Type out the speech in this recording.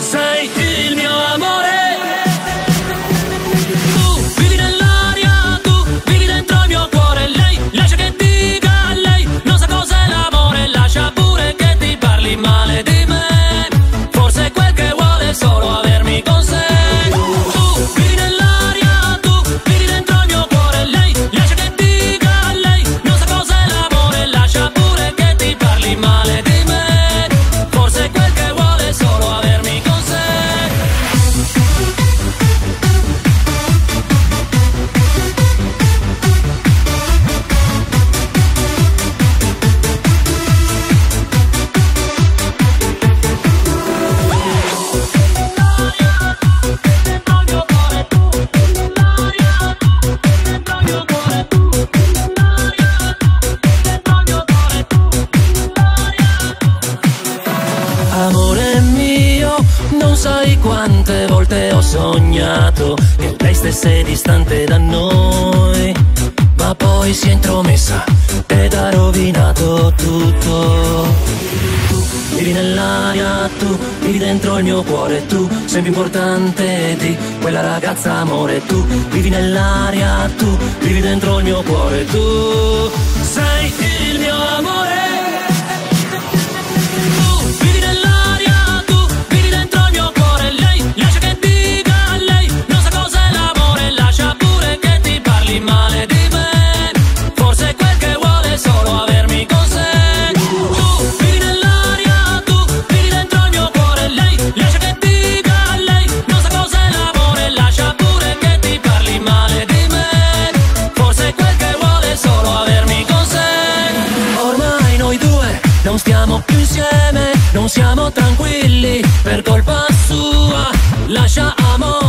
sei il mio amore. Tu vivi nell'aria, tu vivi dentro il mio cuore. Lei lascia che dica a lei, non sa cos'è l'amore. Lascia pure che ti parli male di me, forse quel che vuole è solo avermi con sé. Tu vivi nell'aria, tu vivi dentro il mio cuore. Lei lascia che dica a lei, non sa cos'è l'amore. Lascia pure che ti parli male di me, forse quel che vuole è solo avermi con sé. Amore mio, non sai quante volte ho sognato che lei stesse distante da noi, ma poi si è intromessa ed ha rovinato tutto. Tu vivi nell'aria, tu vivi dentro il mio cuore, tu sei più importante di quella ragazza amore. Tu vivi nell'aria, tu vivi dentro il mio cuore, tu sei il mio amore. Male di me, forse quel che vuole è solo avermi con sé. Tu vivi nell'aria, tu vivi dentro il mio cuore. Lei lascia che dica a lei, non sa cos'è l'amore. Lascia pure che ti parli male di me, forse quel che vuole è solo avermi con sé. Ormai noi due non stiamo più insieme, non siamo tranquilli per colpa sua. Lascia amore